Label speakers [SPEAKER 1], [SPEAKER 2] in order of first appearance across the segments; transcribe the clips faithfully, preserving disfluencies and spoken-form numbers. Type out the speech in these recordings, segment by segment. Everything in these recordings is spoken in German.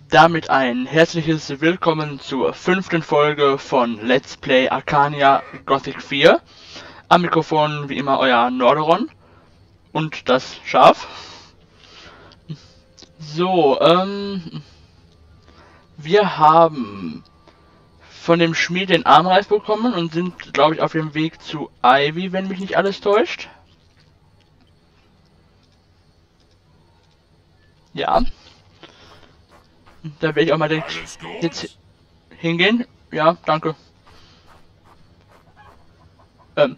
[SPEAKER 1] damit ein herzliches Willkommen zur fünften Folge von Let's Play Arcania Gothic vier. Am Mikrofon wie immer euer Norderon und das Schaf. So, ähm, wir haben von dem Schmied den Armreif bekommen und sind, glaube ich, auf dem Weg zu Ivy, wenn mich nicht alles täuscht. Ja. Da werde ich auch mal direkt jetzt hingehen. Ja, danke. Ähm.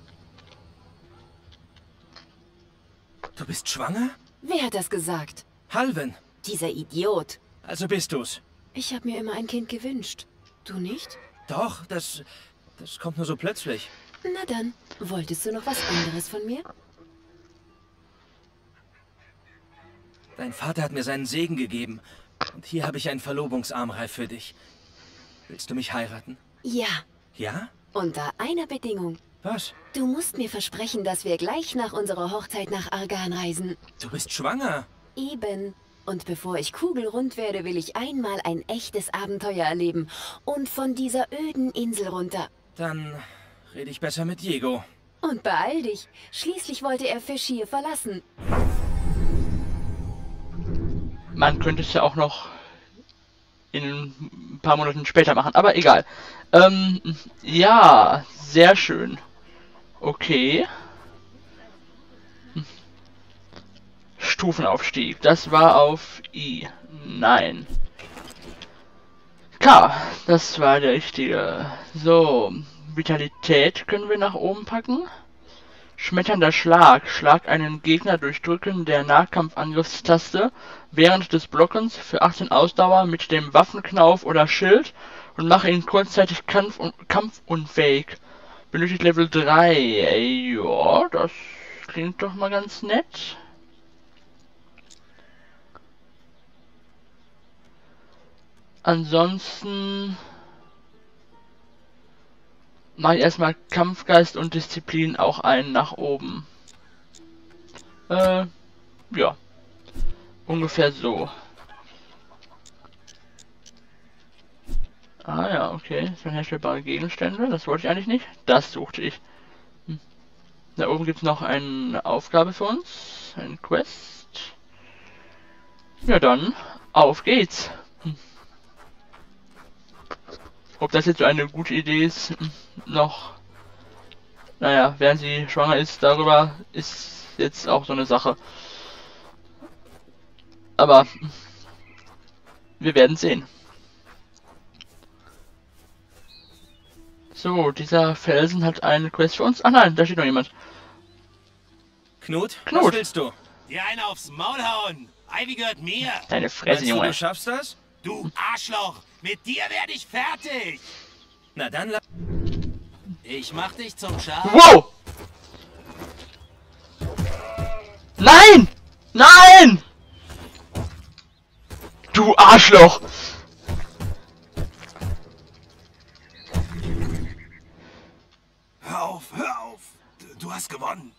[SPEAKER 2] Du bist schwanger?
[SPEAKER 3] Wer hat das gesagt?
[SPEAKER 2] Halven.
[SPEAKER 3] Dieser Idiot.
[SPEAKER 2] Also bist du's.
[SPEAKER 3] Ich habe mir immer ein Kind gewünscht. Du nicht?
[SPEAKER 2] Doch, das... das kommt nur so plötzlich.
[SPEAKER 3] Na dann, wolltest du noch was anderes von mir?
[SPEAKER 2] Dein Vater hat mir seinen Segen gegeben. Und hier habe ich einen Verlobungsarmreif für dich. Willst du mich heiraten?
[SPEAKER 3] Ja,
[SPEAKER 2] Ja?
[SPEAKER 3] unter einer Bedingung.
[SPEAKER 2] Was?
[SPEAKER 3] Du musst mir versprechen, dass wir gleich nach unserer Hochzeit nach Argan reisen.
[SPEAKER 2] Du bist schwanger.
[SPEAKER 3] Eben. Und bevor ich kugelrund werde, will ich einmal ein echtes Abenteuer erleben. Und von dieser öden Insel runter.
[SPEAKER 2] Dann rede ich besser mit Diego.
[SPEAKER 3] Und beeil dich. Schließlich wollte er Fisch hier verlassen.
[SPEAKER 1] Man könnte es ja auch noch in ein paar Monaten später machen, aber egal. Ähm, ja, sehr schön. Okay. Stufenaufstieg. Das war auf I. Nein. K. Das war der richtige. So. Vitalität können wir nach oben packen. Schmetternder Schlag. Schlag einen Gegner durch Drücken der Nahkampfangriffstaste während des Blockens für achtzehn Ausdauer mit dem Waffenknauf oder Schild und mache ihn kurzzeitig kampf kampfunfähig. Benötigt Level drei. Ja, das klingt doch mal ganz nett. Ansonsten mache ich erstmal Kampfgeist und Disziplin auch einen nach oben. Äh, ja. Ungefähr so. Ah ja, okay. Das sind herstellbare Gegenstände. Das wollte ich eigentlich nicht. Das suchte ich. Hm. Da oben gibt es noch eine Aufgabe für uns. Ein Quest. Ja dann, auf geht's. Hm. Ob das jetzt so eine gute Idee ist, noch... Naja, während sie schwanger ist, darüber ist jetzt auch so eine Sache. Aber wir werden sehen. So, dieser Felsen hat eine Quest für uns. Ah nein, da steht noch jemand.
[SPEAKER 2] Knut,
[SPEAKER 1] Knut.
[SPEAKER 2] was willst du?
[SPEAKER 4] Dir eine aufs Maul hauen. Ivy gehört mir.
[SPEAKER 1] Deine Fresse,
[SPEAKER 2] Meinst du,
[SPEAKER 1] Junge.
[SPEAKER 2] du schaffst das?
[SPEAKER 4] Du Arschloch. Mit dir werde ich fertig.
[SPEAKER 2] Na dann... la-
[SPEAKER 4] Ich mach dich zum Schaf.
[SPEAKER 1] Wow! Nein! Nein! Du Arschloch!
[SPEAKER 4] Hör auf, hör auf. Du, du hast gewonnen.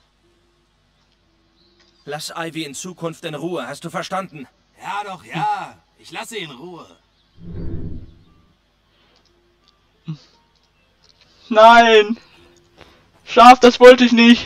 [SPEAKER 2] Lass Ivy in Zukunft in Ruhe, hast du verstanden?
[SPEAKER 4] Ja doch, ja. Ich lasse ihn in Ruhe.
[SPEAKER 1] Nein! Schaf, das wollte ich nicht.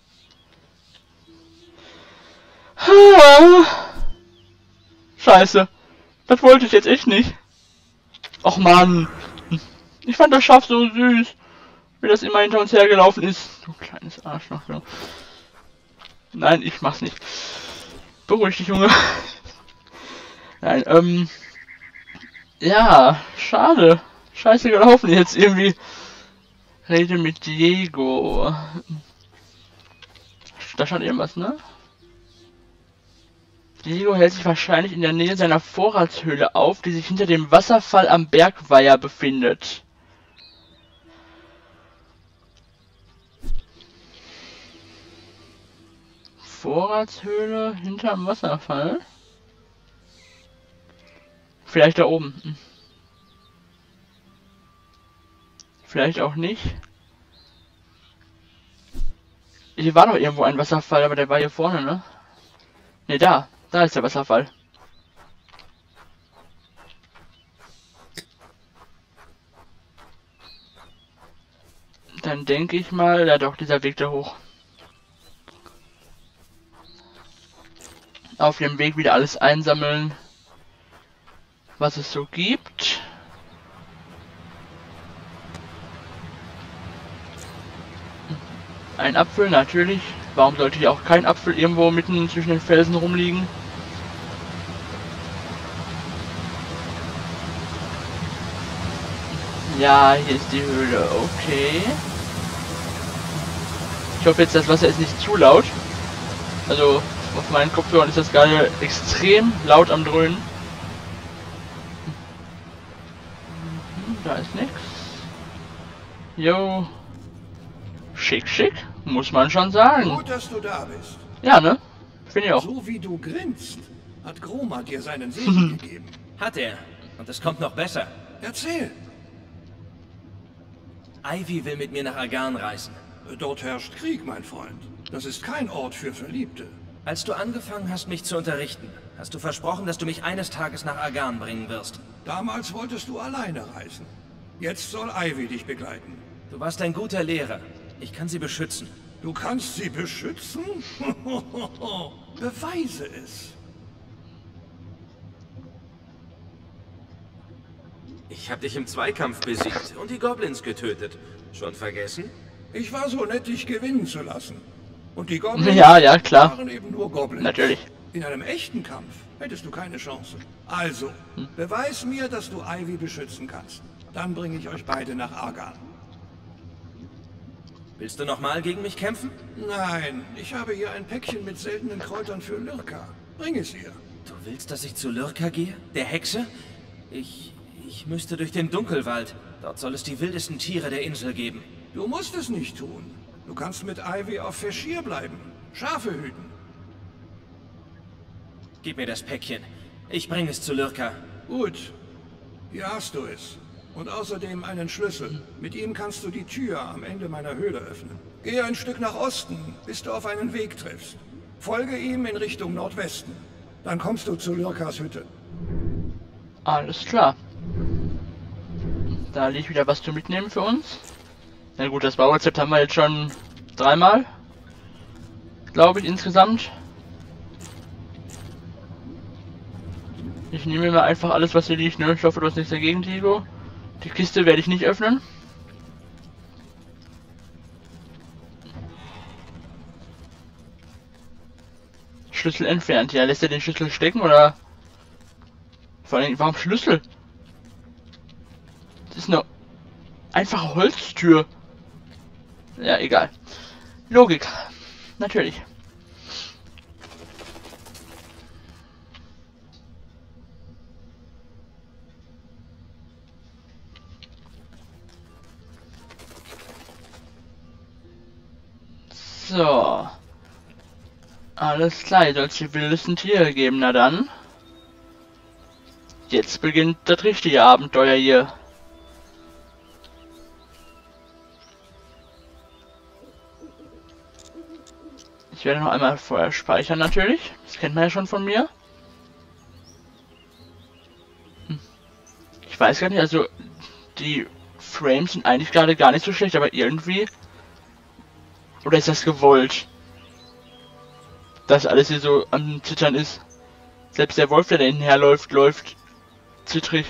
[SPEAKER 1] Scheiße. Das wollte ich jetzt echt nicht. Och Mann. Ich fand das Schaf so süß. Wie das immer hinter uns hergelaufen ist. Du kleines Arschloch. Ja. Nein, ich mach's nicht. Beruhig dich, Junge. Nein, ähm... Ja, schade. Scheiße gelaufen jetzt irgendwie. Rede mit Diego. Da stand irgendwas, ne? Diego hält sich wahrscheinlich in der Nähe seiner Vorratshöhle auf, die sich hinter dem Wasserfall am Bergweiher befindet. Vorratshöhle hinterm Wasserfall? Vielleicht da oben. Vielleicht auch nicht. Hier war doch irgendwo ein Wasserfall, aber der war hier vorne, ne? Ne, da. Da ist der Wasserfall. Dann denke ich mal, ja doch, dieser Weg da hoch. Auf dem Weg wieder alles einsammeln, was es so gibt. Ein Apfel, natürlich. Warum sollte hier auch kein Apfel irgendwo mitten zwischen den Felsen rumliegen? Ja, hier ist die Höhle, okay. Ich hoffe jetzt, das Wasser ist nicht zu laut. Also, auf meinen Kopfhörern ist das gerade extrem laut am Dröhnen. Da ist nichts. Jo. Schick, schick. Muss man schon sagen.
[SPEAKER 5] Gut, dass du da bist.
[SPEAKER 1] Ja, ne? Finde ich auch.
[SPEAKER 5] So wie du grinst, hat Groma dir seinen Segen gegeben.
[SPEAKER 2] Hat er. Und es kommt noch besser.
[SPEAKER 5] Erzähl.
[SPEAKER 2] Ivy will mit mir nach Argan reisen.
[SPEAKER 5] Dort herrscht Krieg, mein Freund. Das ist kein Ort für Verliebte.
[SPEAKER 2] Als du angefangen hast, mich zu unterrichten, hast du versprochen, dass du mich eines Tages nach Argan bringen wirst.
[SPEAKER 5] Damals wolltest du alleine reisen. Jetzt soll Ivy dich begleiten.
[SPEAKER 2] Du warst ein guter Lehrer. Ich kann sie beschützen.
[SPEAKER 5] Du kannst sie beschützen? Beweise es.
[SPEAKER 2] Ich habe dich im Zweikampf besiegt und die Goblins getötet. Schon vergessen?
[SPEAKER 5] Ich war so nett, dich gewinnen zu lassen. Und die Goblins
[SPEAKER 1] Ja, ja, klar.
[SPEAKER 5] waren eben nur Goblins.
[SPEAKER 1] Natürlich.
[SPEAKER 5] In einem echten Kampf hättest du keine Chance. Also, hm. beweis mir, dass du Ivy beschützen kannst. Dann bringe ich euch beide nach Argan.
[SPEAKER 2] Willst du nochmal gegen mich kämpfen?
[SPEAKER 5] Nein, ich habe hier ein Päckchen mit seltenen Kräutern für Lyrka. Bring es ihr.
[SPEAKER 2] Du willst, dass ich zu Lyrka gehe? Der Hexe? Ich... ich müsste durch den Dunkelwald. Dort soll es die wildesten Tiere der Insel geben.
[SPEAKER 5] Du musst es nicht tun. Du kannst mit Ivy auf Verschir bleiben. Schafe hüten.
[SPEAKER 2] Gib mir das Päckchen. Ich bringe es zu Lyrka.
[SPEAKER 5] Gut. Hier hast du es. Und außerdem einen Schlüssel. Mit ihm kannst du die Tür am Ende meiner Höhle öffnen. Gehe ein Stück nach Osten, bis du auf einen Weg triffst. Folge ihm in Richtung Nordwesten. Dann kommst du zu Lyrkas Hütte.
[SPEAKER 1] Alles klar. Da liegt wieder was zu mitnehmen für uns. Na gut, das Baurezept haben wir jetzt schon dreimal. Glaube ich insgesamt. Ich nehme mir einfach alles, was hier liegt, ne? Ich hoffe, du hast nichts dagegen, Diego. Die Kiste werde ich nicht öffnen. Schlüssel entfernt. Ja, lässt er den Schlüssel stecken oder? Vor allem, warum Schlüssel? Das ist eine einfache Holztür. Ja, egal. Logik. Natürlich. So. Alles klar, soll es die wildesten Tiere geben, na dann. Jetzt beginnt das richtige Abenteuer hier. Ich werde noch einmal vorher speichern natürlich. Das kennt man ja schon von mir. Hm. Ich weiß gar nicht, also die Frames sind eigentlich gerade gar nicht so schlecht, aber irgendwie... Oder ist das gewollt? Dass alles hier so am Zittern ist. Selbst der Wolf, der da hinten herläuft, läuft zittrig.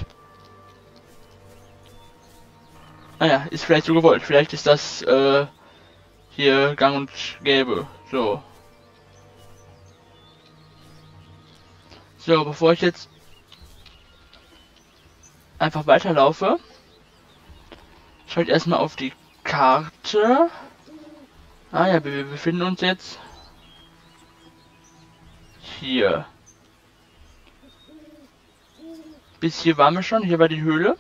[SPEAKER 1] Naja, ist vielleicht so gewollt. Vielleicht ist das äh, hier gang und gäbe. So. So, bevor ich jetzt einfach weiterlaufe, schaue ich erstmal auf die Karte. Ah ja, wir befinden uns jetzt hier. Bis hier waren wir schon, hier war die Höhle.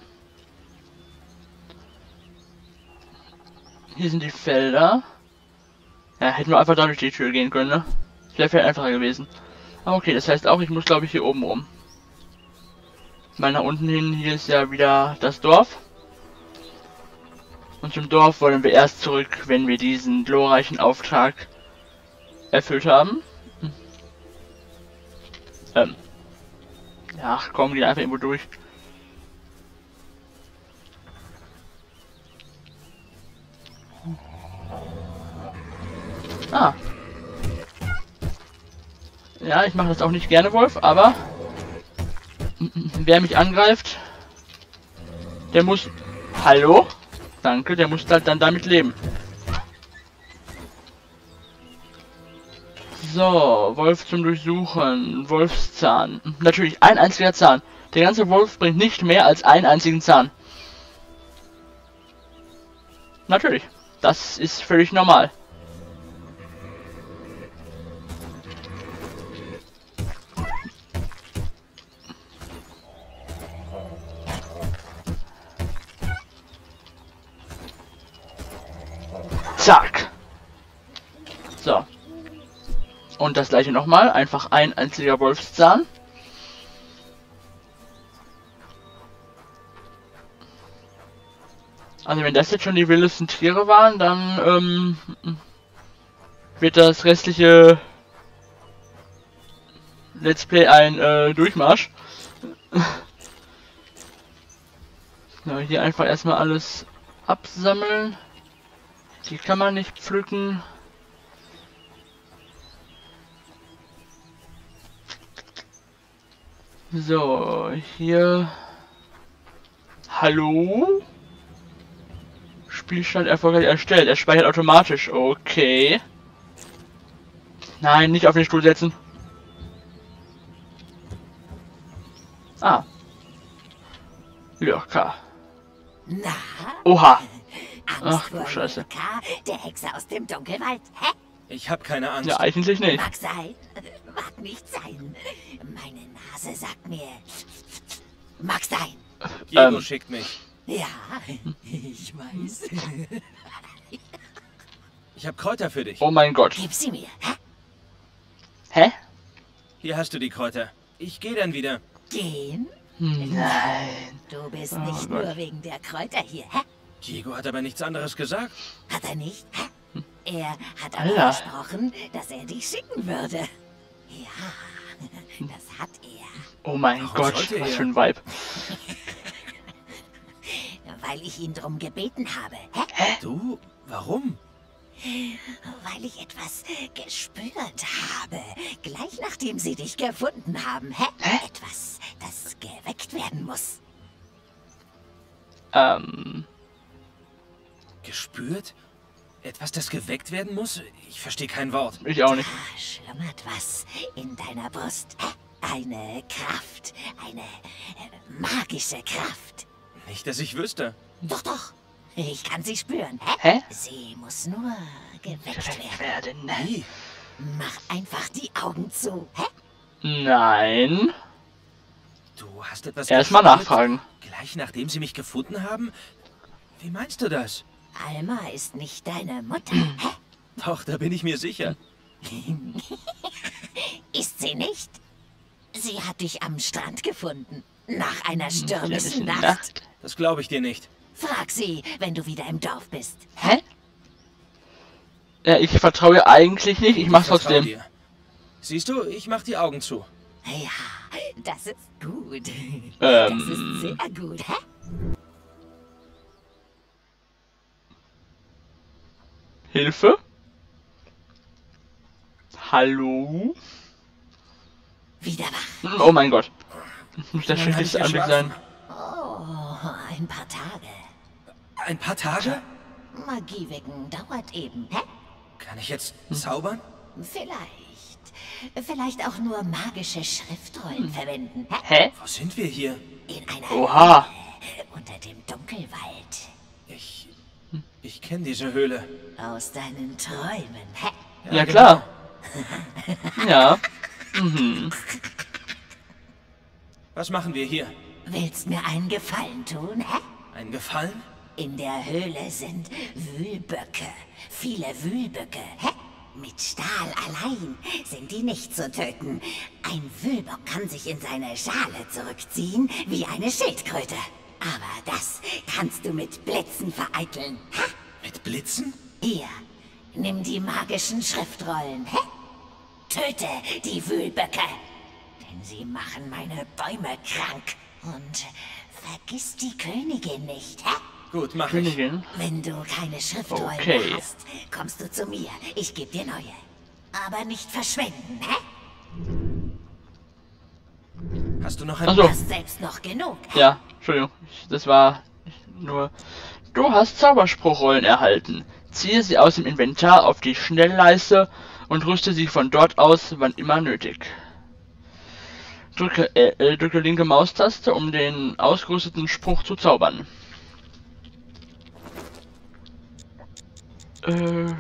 [SPEAKER 1] Hier sind die Felder. Ja, hätten wir einfach da durch die Tür gehen können, ne? Das wäre viel einfacher gewesen. Aber okay, das heißt auch, ich muss glaube ich hier oben rum. Mal nach unten hin, hier ist ja wieder das Dorf. Und zum Dorf wollen wir erst zurück, wenn wir diesen glorreichen Auftrag erfüllt haben. Hm. Ähm. Ja, ach komm, geh einfach irgendwo durch. Ah. Ja, ich mache das auch nicht gerne, Wolf, aber wer mich angreift, der muss... Hallo? Danke, der muss halt dann damit leben. So, Wolf zum Durchsuchen. Wolfszahn. Natürlich, ein einziger Zahn. Der ganze Wolf bringt nicht mehr als einen einzigen Zahn. Natürlich, das ist völlig normal. Zack. So. Und das gleiche nochmal. Einfach ein einziger Wolfszahn. Also wenn das jetzt schon die wildesten Tiere waren, dann ähm, wird das restliche Let's Play ein äh, Durchmarsch. So, hier einfach erstmal alles absammeln. Die kann man nicht pflücken. So, hier. Hallo? Spielstand erfolgreich erstellt. Er speichert automatisch. Okay. Nein, nicht auf den Stuhl setzen. Ah. Lurker.
[SPEAKER 6] Na?
[SPEAKER 1] Oha.
[SPEAKER 6] Angst
[SPEAKER 1] Ach du
[SPEAKER 6] vor
[SPEAKER 1] Scheiße.
[SPEAKER 6] Lurker, der Hexe aus dem Dunkelwald? Hä?
[SPEAKER 2] Ich hab keine Angst.
[SPEAKER 1] Ja, eigentlich nicht.
[SPEAKER 6] Mag sein. Mag nicht sein. Meine Nase sagt mir... Mag sein.
[SPEAKER 2] Diego
[SPEAKER 1] Ähm.
[SPEAKER 2] schickt mich.
[SPEAKER 6] Ja, ich weiß.
[SPEAKER 2] Ich hab Kräuter für dich.
[SPEAKER 1] Oh mein Gott.
[SPEAKER 6] Gib sie mir. Hä?
[SPEAKER 1] Hä?
[SPEAKER 2] Hier hast du die Kräuter. Ich gehe dann wieder.
[SPEAKER 6] Gehen?
[SPEAKER 1] Nein.
[SPEAKER 6] Du bist
[SPEAKER 1] Oh
[SPEAKER 6] nicht
[SPEAKER 1] Gott.
[SPEAKER 6] nur wegen der Kräuter hier. Hä?
[SPEAKER 2] Diego hat aber nichts anderes gesagt.
[SPEAKER 6] Hat er nicht? Hä? Er hat aber
[SPEAKER 1] Alter.
[SPEAKER 6] versprochen, dass er dich schicken würde. Ja, das hat er.
[SPEAKER 1] Oh mein
[SPEAKER 2] Warum
[SPEAKER 1] Gott,
[SPEAKER 2] sollte
[SPEAKER 1] was
[SPEAKER 2] er?
[SPEAKER 1] für ein Vibe.
[SPEAKER 6] Weil ich ihn drum gebeten habe. Hä?
[SPEAKER 2] Du? Warum?
[SPEAKER 6] Weil ich etwas gespürt habe. Gleich nachdem sie dich gefunden haben. Hä? Etwas, das geweckt werden muss.
[SPEAKER 1] Ähm,
[SPEAKER 2] Gespürt? Etwas, das geweckt werden muss? Ich verstehe kein Wort.
[SPEAKER 1] ich auch nicht.
[SPEAKER 6] Da schlummert was in deiner Brust. Hä? Eine Kraft. Eine äh, magische Kraft.
[SPEAKER 2] Nicht, dass ich wüsste.
[SPEAKER 6] Doch, doch. Ich kann sie spüren. Hä?
[SPEAKER 1] Hä?
[SPEAKER 6] Sie muss nur geweckt
[SPEAKER 1] Geweckt
[SPEAKER 6] werden.
[SPEAKER 1] werden.
[SPEAKER 2] Wie?
[SPEAKER 6] Mach einfach die Augen zu. Hä?
[SPEAKER 1] Nein.
[SPEAKER 2] Du hast etwas
[SPEAKER 1] Erstmal
[SPEAKER 2] gespürt?
[SPEAKER 1] nachfragen.
[SPEAKER 2] Gleich nachdem sie mich gefunden haben? Wie meinst du das?
[SPEAKER 6] Alma ist nicht deine Mutter. Hä?
[SPEAKER 2] Doch, da bin ich mir sicher.
[SPEAKER 6] Ist sie nicht? Sie hat dich am Strand gefunden. Nach einer
[SPEAKER 1] Ja, das ist
[SPEAKER 6] stürmischen
[SPEAKER 1] eine
[SPEAKER 6] Nacht.
[SPEAKER 2] Das glaube ich dir nicht.
[SPEAKER 6] Frag sie, wenn du wieder im Dorf bist.
[SPEAKER 1] Hä? Ja, ich vertraue eigentlich nicht. Ich mach's
[SPEAKER 2] vertraue
[SPEAKER 1] trotzdem.
[SPEAKER 2] dir. Siehst du, ich mach die Augen zu.
[SPEAKER 6] Ja, das ist gut.
[SPEAKER 1] Ähm.
[SPEAKER 6] Das ist sehr gut, hä?
[SPEAKER 1] Hilfe? Hallo?
[SPEAKER 6] Wieder wach.
[SPEAKER 1] Hm, Oh mein Gott. Das muss der
[SPEAKER 2] Wie lange hab ich
[SPEAKER 1] schrecklichste Anblick sein.
[SPEAKER 2] geschlafen?
[SPEAKER 6] Oh, ein paar Tage.
[SPEAKER 2] Ein paar Tage?
[SPEAKER 6] Magie wecken dauert eben, hä?
[SPEAKER 2] Kann ich jetzt zaubern?
[SPEAKER 6] Vielleicht. Vielleicht auch nur magische Schriftrollen
[SPEAKER 1] Hm.
[SPEAKER 6] verwenden, hä?
[SPEAKER 1] Hä?
[SPEAKER 2] Wo sind wir hier?
[SPEAKER 6] In einer
[SPEAKER 1] Oha.
[SPEAKER 6] Höhle unter dem Dunkelwald.
[SPEAKER 2] Ich... Ich kenne diese Höhle.
[SPEAKER 6] Aus deinen Träumen, hä?
[SPEAKER 1] Ja, klar. Ja. Mhm.
[SPEAKER 2] Was machen wir hier?
[SPEAKER 6] Willst mir einen Gefallen tun, hä?
[SPEAKER 2] Ein Gefallen?
[SPEAKER 6] In der Höhle sind Wühlböcke. Viele Wühlböcke, hä? Mit Stahl allein sind die nicht zu töten. Ein Wühlbock kann sich in seine Schale zurückziehen, wie eine Schildkröte. Aber das kannst du mit Blitzen vereiteln. Hä?
[SPEAKER 2] Mit Blitzen?
[SPEAKER 6] Hier, nimm die magischen Schriftrollen, hä? Töte die Wühlböcke, denn sie machen meine Bäume krank. Und vergiss die Königin nicht, hä?
[SPEAKER 2] Gut, mach ich.
[SPEAKER 1] Königin.
[SPEAKER 6] Wenn du keine Schriftrollen
[SPEAKER 1] Okay.
[SPEAKER 6] mehr hast, kommst du zu mir. Ich gebe dir neue. Aber nicht verschwenden, hä?
[SPEAKER 2] Hast du noch ein...
[SPEAKER 1] Ach so.
[SPEAKER 6] Du hast selbst noch genug.
[SPEAKER 1] Ja, Entschuldigung. Ich- Das war nur... Du hast Zauberspruchrollen erhalten. Ziehe sie aus dem Inventar auf die Schnellleiste und rüste sie von dort aus, wann immer nötig. Drücke, äh, äh, drücke linke Maustaste, um den ausgerüsteten Spruch zu zaubern. Äh...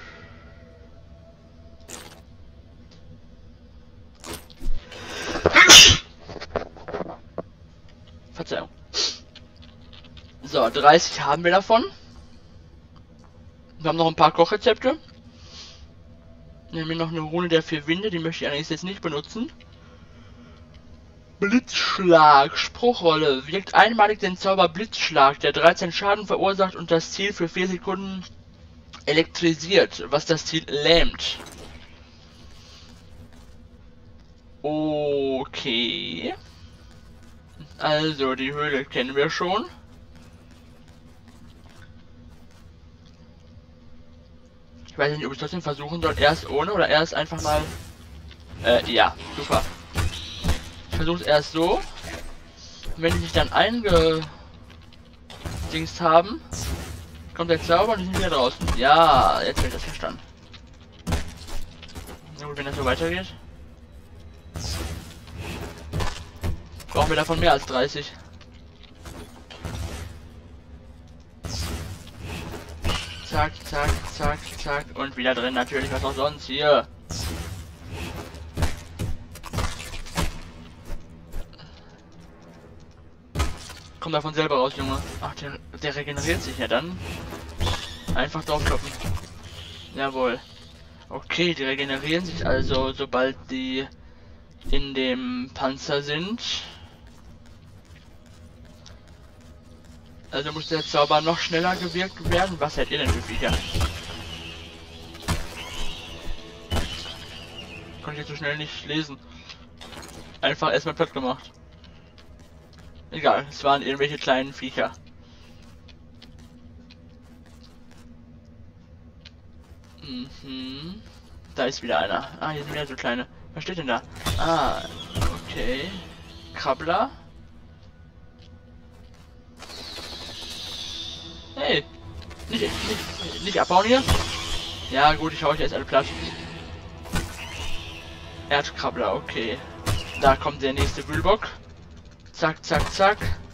[SPEAKER 1] Verzeihung. So, dreißig haben wir davon. Wir haben noch ein paar Kochrezepte. Nehmen wir noch eine Rune der vier Winde, die möchte ich allerdings jetzt nicht benutzen. Blitzschlag, Spruchrolle, wirkt einmalig den Zauber Blitzschlag, der dreizehn Schaden verursacht und das Ziel für vier Sekunden elektrisiert, was das Ziel lähmt. Okay. Also, die Höhle kennen wir schon. Ich weiß nicht, ob ich trotzdem versuchen soll, erst ohne oder erst einfach mal... Äh, ja, super. Ich versuche es erst so. Und wenn die sich dann eingedingst haben, kommt der Zauber und die sind wieder draußen. Ja, jetzt habe ich das verstanden. Na gut, wenn das so weitergeht. Brauchen wir davon mehr als dreißig. Zack, zack, zack, zack. Und wieder drin natürlich, was auch sonst hier. Kommt davon selber raus, Junge. Ach, der, der regeneriert sich ja dann. Einfach draufkloppen. Jawohl. Okay, die regenerieren sich also, sobald die in dem Panzer sind. Also muss der Zauber noch schneller gewirkt werden. Was seid ihr denn für Viecher? Konnte ich jetzt so schnell nicht lesen. Einfach erstmal platt gemacht. Egal, es waren irgendwelche kleinen Viecher. Mhm. Da ist wieder einer. Ah, hier sind wieder so kleine. Was steht denn da? Ah, okay. Krabbler. Hey, nicht, nicht, nicht abbauen hier. Ja gut, ich hau euch jetzt alle platt. Erdkrabbler, okay. Da kommt der nächste Wühlbock. Zack, zack, zack.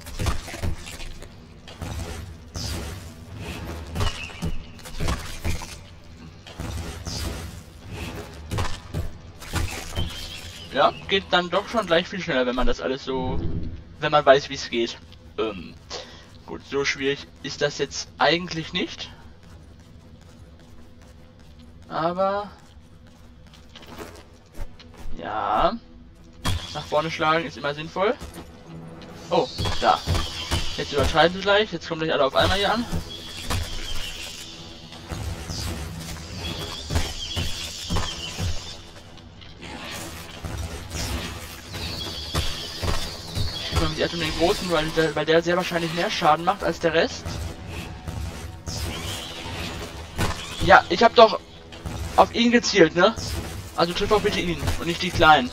[SPEAKER 1] Ja, geht dann doch schon gleich viel schneller, wenn man das alles so, wenn man weiß, wie es geht. Ähm, gut, so schwierig ist das jetzt eigentlich nicht. Aber ja, nach vorne schlagen ist immer sinnvoll. Oh, da. Jetzt übertreiben sie gleich. Jetzt kommen gleich alle auf einmal hier an. Ich kümmere mich erst um den Großen, weil der, weil der sehr wahrscheinlich mehr Schaden macht als der Rest. Ja, ich habe doch auf ihn gezielt, ne? Also triff auch bitte ihn und nicht die Kleinen.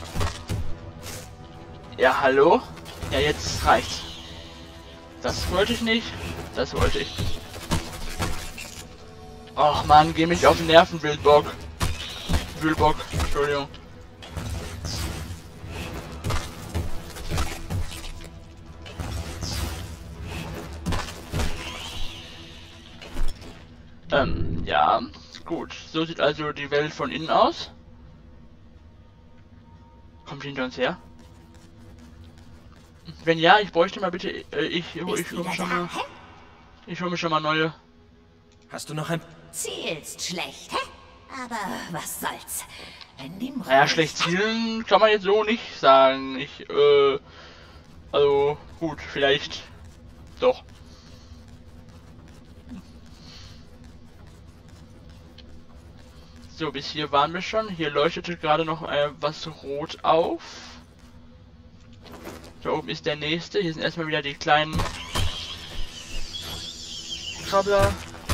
[SPEAKER 1] Ja, hallo? Ja, jetzt reicht's. Das wollte ich nicht. Das wollte ich. Och man, geh mich auf den Nerven, Wildbock. Wildbock, Entschuldigung. Ähm, ja, gut. So sieht also die Welt von innen aus. Kommt die hinter uns her? Wenn ja, ich bräuchte mal bitte, äh, ich, ich, ich hole mir schon mal, ich hole mir schon mal neue.
[SPEAKER 2] Hast du noch ein...
[SPEAKER 6] Zielst schlecht, hä? Aber was soll's? Nimm
[SPEAKER 1] Naja,
[SPEAKER 6] ruhig.
[SPEAKER 1] schlecht zielen kann man jetzt so nicht sagen. Ich, äh, also, gut, vielleicht doch. So, bis hier waren wir schon. Hier leuchtete gerade noch äh, was rot auf. Da oben ist der nächste. Hier sind erstmal wieder die kleinen Krabbler.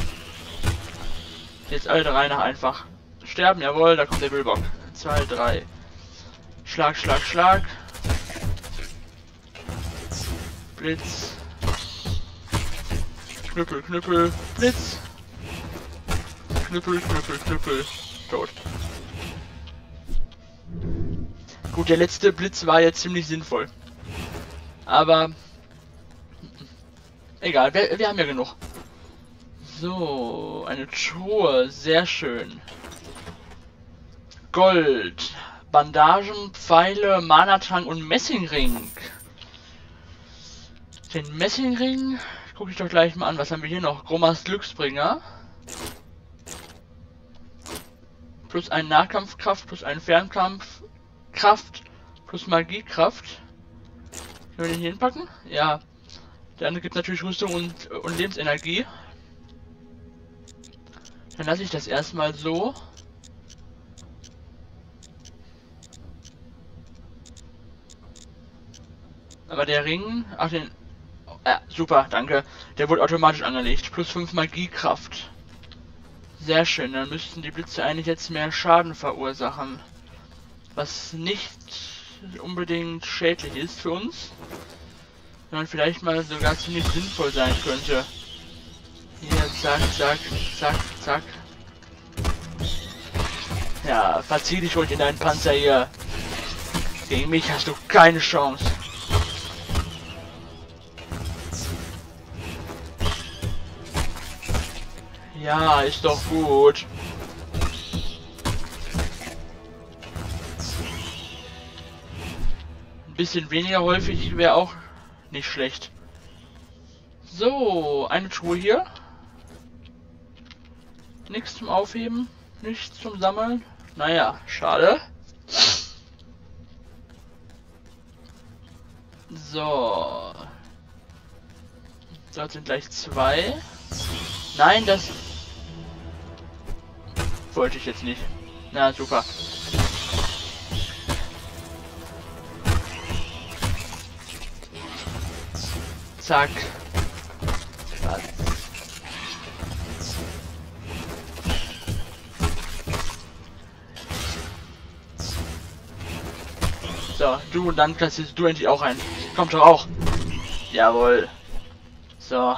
[SPEAKER 1] Jetzt alle drei nach einfach. Sterben, jawohl, da kommt der Wühlbock. Zwei, drei. Schlag, Schlag, Schlag. Blitz. Knüppel, Knüppel, Blitz. Knüppel, Knüppel, Knüppel. Tot. Gut, der letzte Blitz war jetzt ziemlich sinnvoll. Aber egal, wir, wir haben ja genug. So, eine Truhe, sehr schön. Gold, Bandagen, Pfeile, Manatrank und Messingring. Den Messingring gucke ich doch gleich mal an. Was haben wir hier noch? Grommas Glücksbringer. Plus ein Nahkampfkraft, plus ein Fernkampfkraft, plus Magiekraft. Können wir den hier hinpacken? Ja. Der andere gibt natürlich Rüstung und, und Lebensenergie. Dann lasse ich das erstmal so. Aber der Ring, ach den, ja, super, danke. Der wurde automatisch angelegt. Plus fünf Magiekraft. Sehr schön, dann müssten die Blitze eigentlich jetzt mehr Schaden verursachen. Was nicht unbedingt schädlich ist für uns. Sondern vielleicht mal sogar ziemlich sinnvoll sein könnte. Hier, zack, zack, zack, zack. Ja, verzieh dich ruhig in deinen Panzer hier. Gegen mich hast du keine Chance. Ja, ist doch gut. Ein bisschen weniger häufig wäre auch nicht schlecht. So, eine Truhe hier. Nichts zum Aufheben, nichts zum Sammeln. Naja, schade. So. Dort sind gleich zwei. Nein, das wollte ich jetzt nicht. Na, super. Zack. Was? So, du und dann kassierst du endlich auch ein. Kommt doch auch. Jawohl. So.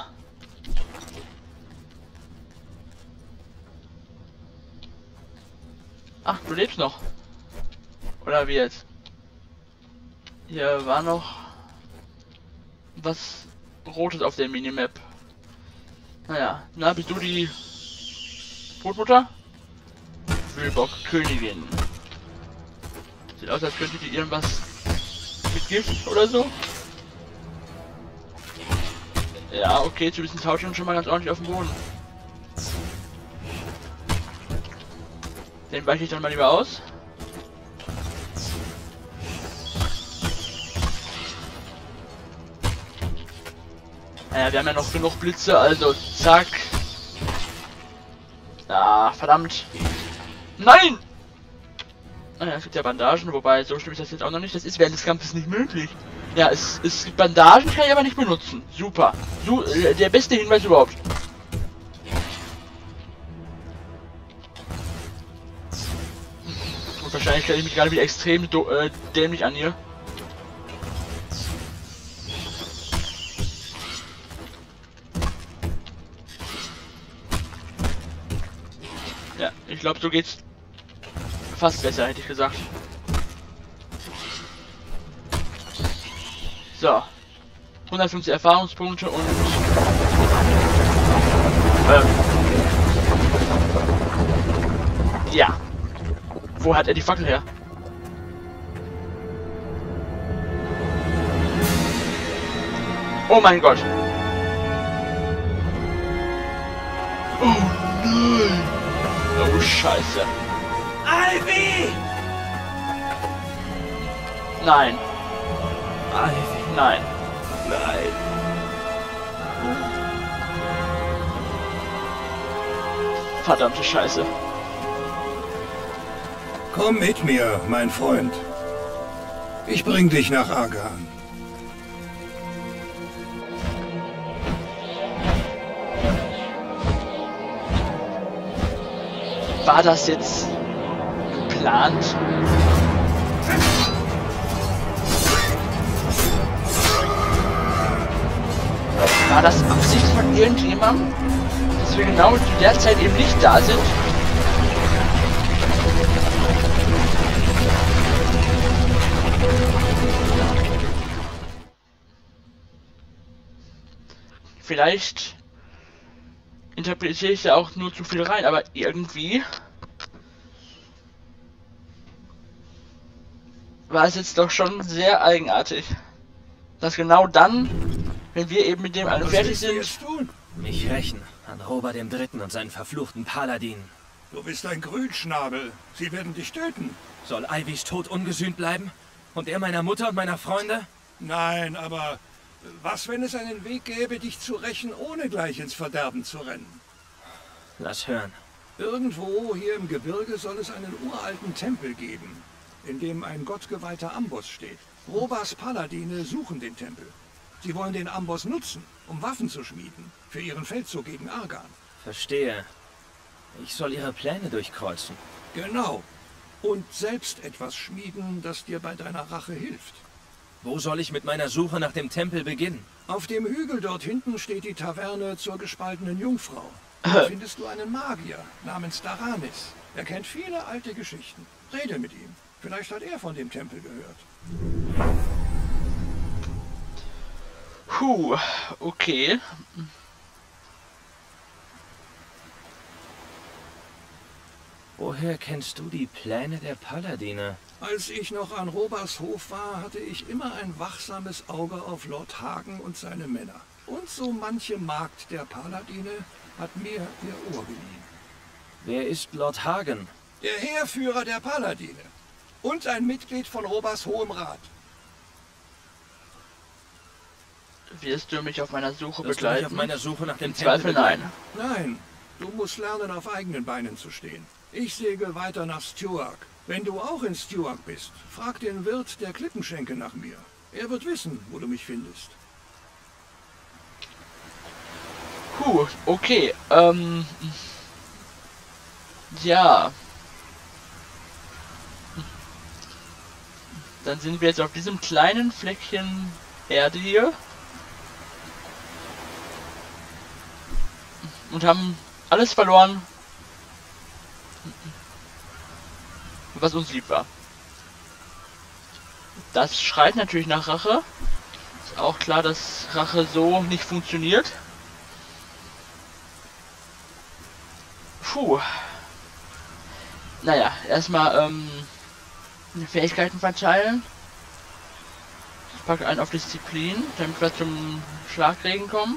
[SPEAKER 1] Ach, du lebst noch. Oder wie jetzt? Hier war noch was Rotes auf der Minimap. Naja, na, bist du die Brotmutter? Wühlbock Königin. Sieht aus, als könnte die irgendwas mit Gift oder so. Ja, okay, zu bisschen tauschen schon mal ganz ordentlich auf dem Boden. Den weiche ich dann mal lieber aus. Naja, wir haben ja noch genug Blitze, also zack. Ah, verdammt. Nein! Naja, es gibt ja Bandagen, wobei so schlimm ist das jetzt auch noch nicht. Das ist während des Kampfes nicht möglich. Ja, es, es gibt Bandagen, kann ich aber nicht benutzen. Super. So, äh, der beste Hinweis überhaupt. Und wahrscheinlich stelle ich mich gerade wieder extrem äh, dämlich an hier. Ja, ich glaube, so geht's fast besser, hätte ich gesagt. So. hundertfünfzig Erfahrungspunkte und... Ähm, ja. Wo hat er die Fackel her? Oh mein Gott. Oh nein. Oh Scheiße.
[SPEAKER 2] Ivy!
[SPEAKER 1] Nein.
[SPEAKER 2] Ivy.
[SPEAKER 1] Nein.
[SPEAKER 2] Nein.
[SPEAKER 1] Verdammte Scheiße.
[SPEAKER 5] Komm mit mir, mein Freund. Ich bring dich nach Argan.
[SPEAKER 1] War das jetzt geplant? War das Absicht von irgendjemandem, dass wir genau zu der Zeit eben nicht da sind? Vielleicht interpretiere ich ja auch nur zu viel rein, aber irgendwie war es jetzt doch schon sehr eigenartig, dass genau dann, wenn wir eben mit dem alle fertig sind...
[SPEAKER 2] Mich rächen an Robert dem Dritten und seinen verfluchten Paladinen.
[SPEAKER 5] Du bist ein Grünschnabel. Sie werden dich töten.
[SPEAKER 2] Soll Ivys Tod ungesühnt bleiben? Und er meiner Mutter und meiner Freunde?
[SPEAKER 5] Nein, aber was, wenn es einen Weg gäbe, dich zu rächen, ohne gleich ins Verderben zu rennen?
[SPEAKER 2] Lass hören.
[SPEAKER 5] Irgendwo hier im Gebirge soll es einen uralten Tempel geben, in dem ein gottgeweihter Amboss steht. Robas Paladine suchen den Tempel. Sie wollen den Amboss nutzen, um Waffen zu schmieden, für ihren Feldzug gegen Argan.
[SPEAKER 2] Verstehe. Ich soll ihre Pläne durchkreuzen.
[SPEAKER 5] Genau. Und selbst etwas schmieden, das dir bei deiner Rache hilft.
[SPEAKER 2] Wo soll ich mit meiner Suche nach dem Tempel beginnen?
[SPEAKER 5] Auf dem Hügel dort hinten steht die Taverne zur gespaltenen Jungfrau. Da findest du einen Magier namens Daranis. Er kennt viele alte Geschichten. Rede mit ihm. Vielleicht hat er von dem Tempel gehört.
[SPEAKER 1] Puh, okay.
[SPEAKER 2] Woher kennst du die Pläne der Paladine?
[SPEAKER 5] Als ich noch an Robers Hof war, hatte ich immer ein wachsames Auge auf Lord Hagen und seine Männer. Und so manche Magd der Paladine hat mir ihr Ohr geliehen.
[SPEAKER 2] Wer ist Lord Hagen?
[SPEAKER 5] Der Heerführer der Paladine. Und ein Mitglied von Robers Hohem Rat.
[SPEAKER 1] Wirst du mich auf meiner Suche
[SPEAKER 2] Wirst du mich
[SPEAKER 1] begleiten?
[SPEAKER 2] auf meiner Suche nach dem
[SPEAKER 1] Im
[SPEAKER 2] Tempel
[SPEAKER 1] Zweifel nein.
[SPEAKER 5] Nein, du musst lernen, auf eigenen Beinen zu stehen. Ich segel weiter nach Stuark. Wenn du auch in Stuark bist, frag den Wirt der Klippenschenke nach mir. Er wird wissen, wo du mich findest.
[SPEAKER 1] Puh, okay, ähm... ja. Dann sind wir jetzt auf diesem kleinen Fleckchen Erde hier. Und haben alles verloren, was uns lieb war. Das schreit natürlich nach Rache. Ist auch klar, dass Rache so nicht funktioniert. Puh. Naja, erstmal ähm, Fähigkeiten verteilen. Ich packe einen auf Disziplin, damit wir zum Schlagregen kommen.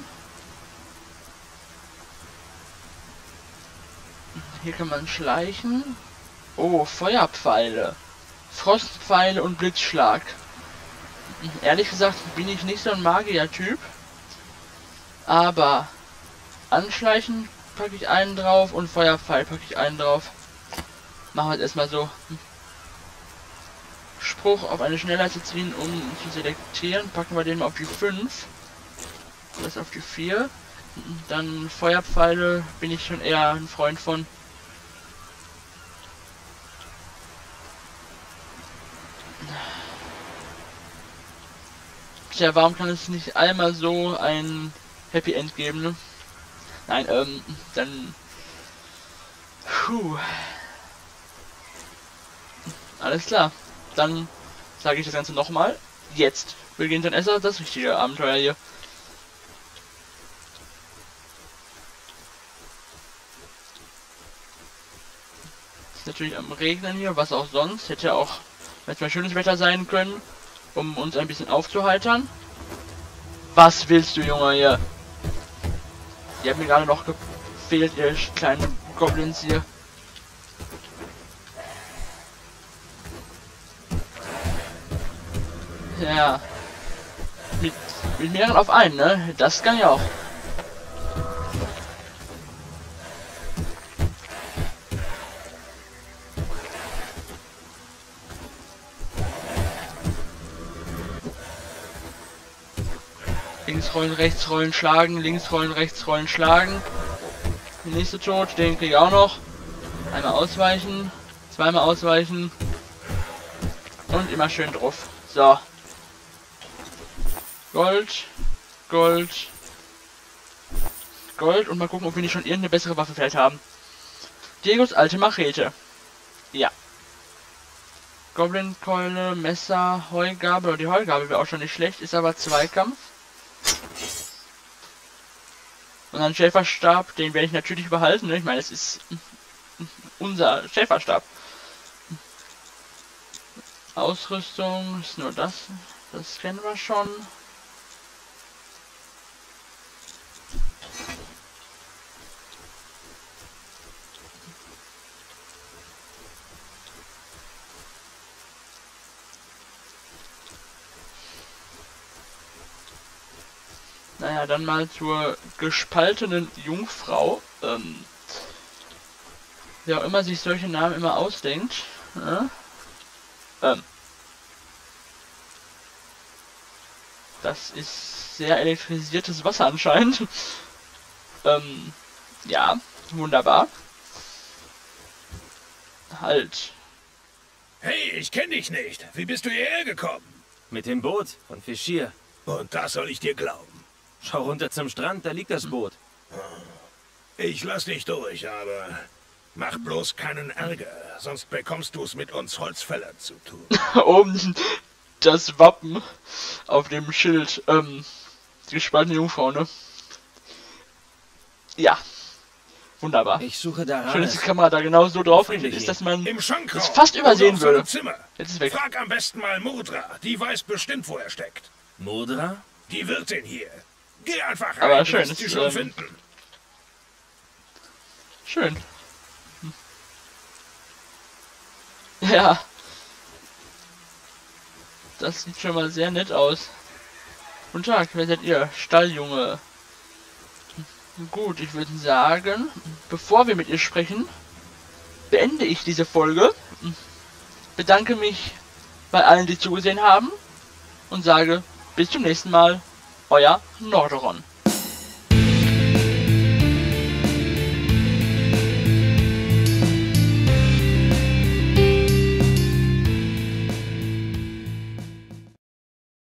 [SPEAKER 1] Hier kann man schleichen. Oh, Feuerpfeile. Frostpfeile und Blitzschlag. Ehrlich gesagt bin ich nicht so ein Magier-Typ. Aber Anschleichen packe ich einen drauf und Feuerpfeil packe ich einen drauf. Machen wir es erstmal so. Spruch auf eine Schnellleiste ziehen, um zu selektieren. Packen wir den mal auf die fünf. Das auf die vier. Dann Feuerpfeile bin ich schon eher ein Freund von. Tja, warum kann es nicht einmal so ein Happy End geben, ne? Nein, ähm, dann... Puh. Alles klar. Dann sage ich das Ganze nochmal. Jetzt beginnt dann erst das richtige Abenteuer hier. Ist natürlich am Regnen hier, was auch sonst. Hätte ja auch manchmal schönes Wetter sein können, um uns ein bisschen aufzuheitern. Was willst du, Junge, hier? Die haben mir gerade noch gefehlt, ihr kleinen Goblins hier. Ja. Mit, mit mehreren auf einen, ne? Das kann ja auch. Links rollen, rechts rollen, schlagen, links rollen, rechts rollen, schlagen. Der nächste tot, den krieg ich auch noch. Einmal ausweichen, zweimal ausweichen und immer schön drauf. So. Gold, Gold, Gold und mal gucken, ob wir nicht schon irgendeine bessere Waffe vielleicht haben. Diegos alte Machete. Ja. Goblin-Keule, Messer, Heugabel. Die Heugabel wäre auch schon nicht schlecht, ist aber Zweikampf. Und dann Schäferstab, den werde ich natürlich behalten. Ne? Ich meine, es ist unser Schäferstab. Ausrüstung ist nur das. Das kennen wir schon. Naja, dann mal zur gespaltenen Jungfrau. Ähm, wer auch immer sich solche Namen immer ausdenkt. Ja? Ähm, das ist sehr elektrisiertes Wasser anscheinend. ähm, ja, wunderbar. Halt.
[SPEAKER 5] Hey, ich kenne dich nicht. Wie bist du hierher gekommen?
[SPEAKER 2] Mit dem Boot von Fischier.
[SPEAKER 5] Und das soll ich dir glauben.
[SPEAKER 2] Schau runter zum Strand, da liegt das Boot.
[SPEAKER 5] Ich lass dich durch, aber mach bloß keinen Ärger, sonst bekommst du es mit uns Holzfäller zu tun.
[SPEAKER 1] Oben das Wappen auf dem Schild. Ähm, die gespaltene Jungfrau, ne? Ja. Wunderbar.
[SPEAKER 2] Ich suche da
[SPEAKER 1] Schön, dass die Kamera da genau so drauf gerichtet ist, dass man
[SPEAKER 5] Im Schankraum
[SPEAKER 1] es fast übersehen
[SPEAKER 5] oder auf
[SPEAKER 1] würde.
[SPEAKER 5] seinem Zimmer.
[SPEAKER 1] Jetzt ist es weg.
[SPEAKER 5] Frag am besten mal Mudra, die weiß bestimmt, wo er steckt.
[SPEAKER 2] Mudra?
[SPEAKER 5] Die Wirtin hier. Geh einfach rein,
[SPEAKER 1] Aber
[SPEAKER 5] du
[SPEAKER 1] schön,
[SPEAKER 5] wirst
[SPEAKER 1] das
[SPEAKER 5] sie
[SPEAKER 1] ist,
[SPEAKER 5] schon
[SPEAKER 1] ähm,
[SPEAKER 5] finden.
[SPEAKER 1] Schön. Ja. Das sieht schon mal sehr nett aus. Guten Tag, wer seid ihr? Stalljunge. Gut, ich würde sagen, bevor wir mit ihr sprechen, beende ich diese Folge. Bedanke mich bei allen, die zugesehen haben. Und sage, bis zum nächsten Mal. Euer Norderon.